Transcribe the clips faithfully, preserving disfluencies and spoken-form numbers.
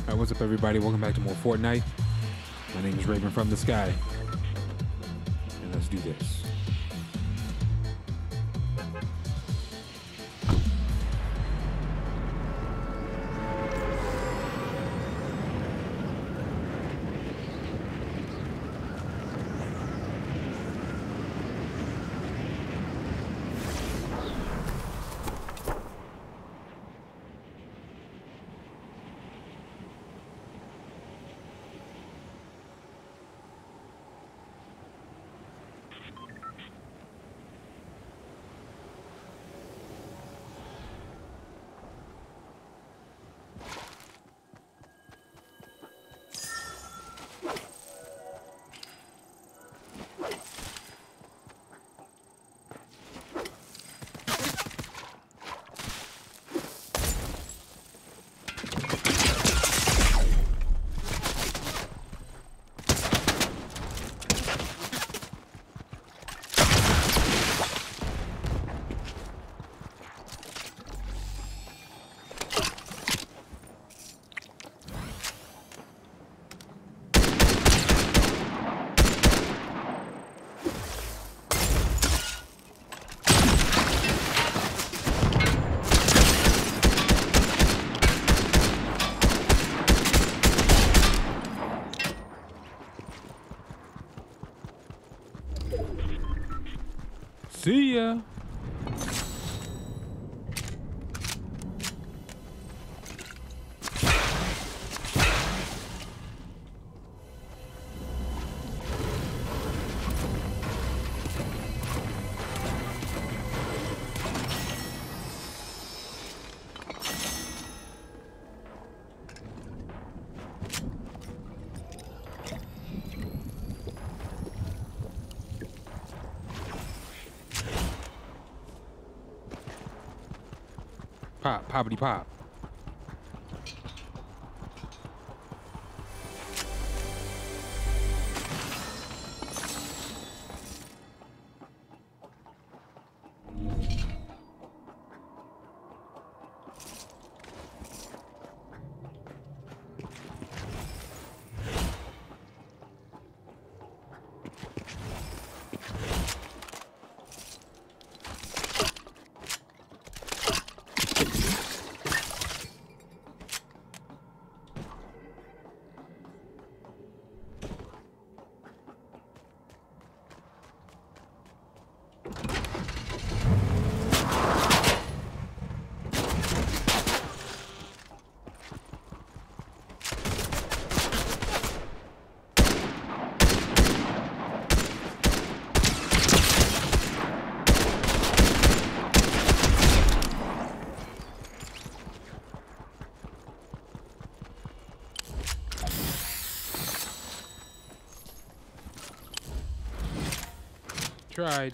Alright, what's up everybody? Welcome back to more Fortnite. My name is Raven from the Sky. And let's do this. See ya. Pop, poppity pop. Tried.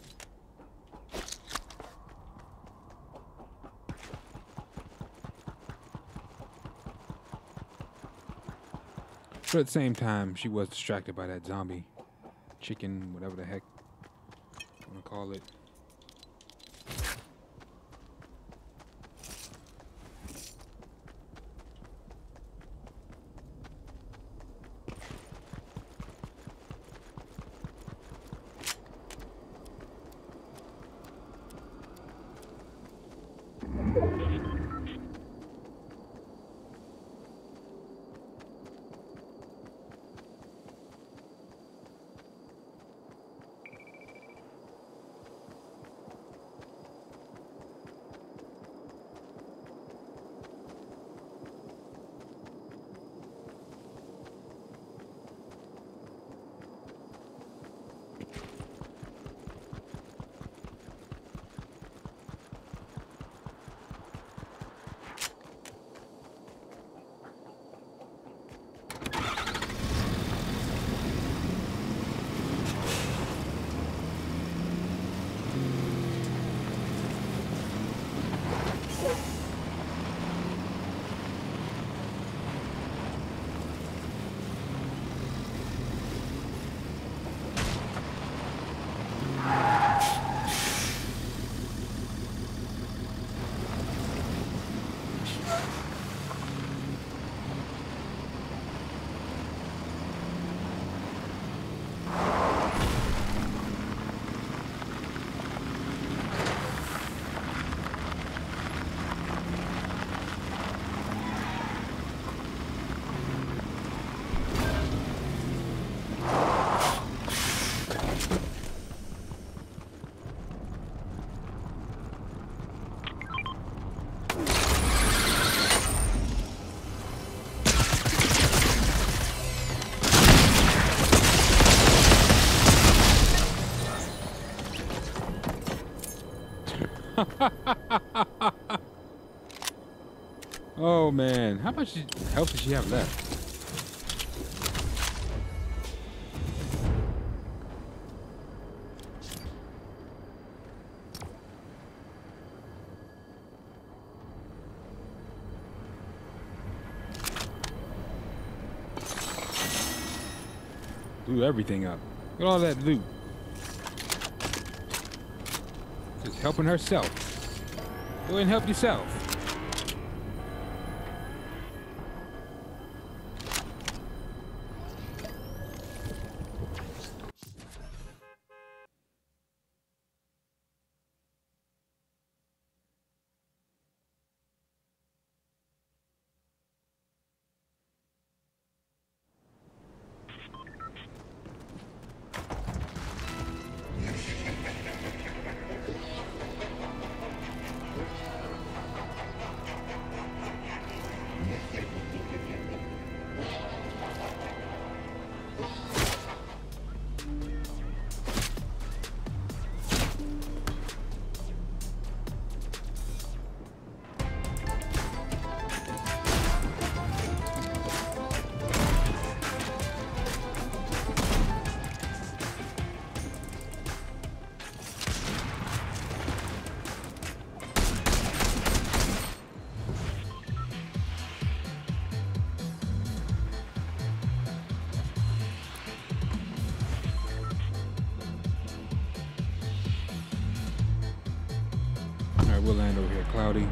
But at the same time, she was distracted by that zombie chicken, whatever the heck you want to call it. Oh man, how much health does she have left? Blew everything up. Look at all that loot. Just helping herself. Go ahead and help yourself. Alright, we'll land over here, Cloudy.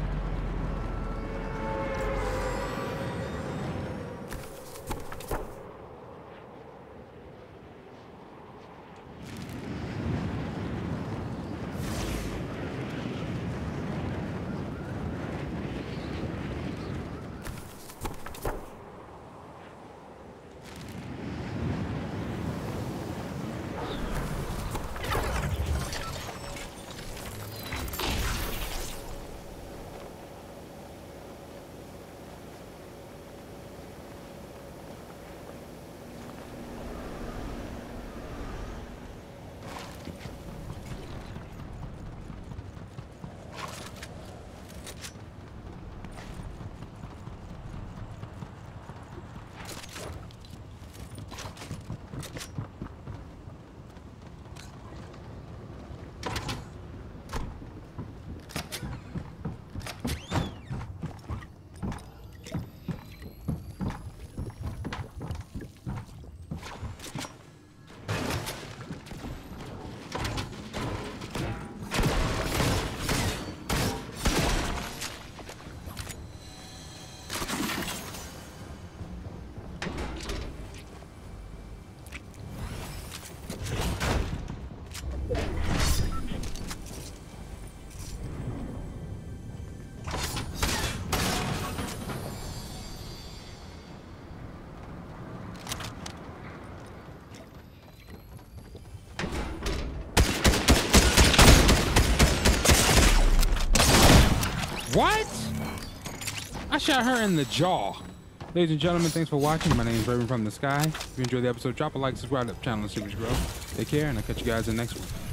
What? I shot her in the jaw. Ladies and gentlemen, thanks for watching. My name is Raven from the Sky. If you enjoyed the episode, drop a like, subscribe to the channel, and see us grow. Take care, and I'll catch you guys in the next one.